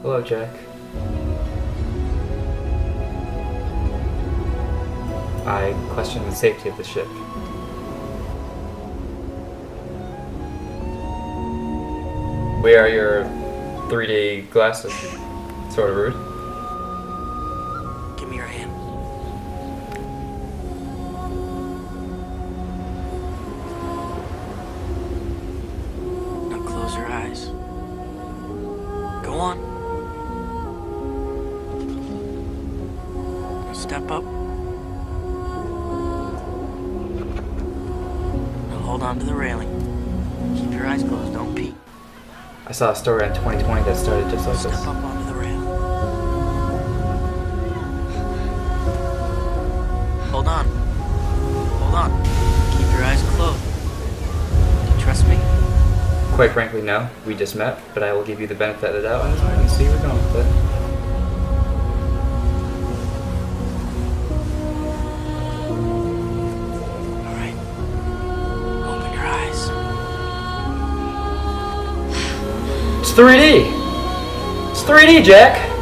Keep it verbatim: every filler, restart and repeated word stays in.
Hello, Jack. I question the safety of the ship. Where are your three D glasses? Sort of rude. Give me your hand. Now close your eyes. Go on. Now step up. Now hold on to the railing. Keep your eyes closed, don't peek. I saw a story in twenty twenty that started just like Step this. up onto the rail. Hold on. Hold on. Keep your eyes closed. Do you trust me? Quite frankly, no. We just met, but I will give you the benefit of the doubt on this one and see where we're going with it. Alright. Open your eyes. It's three D! It's three D, Jack!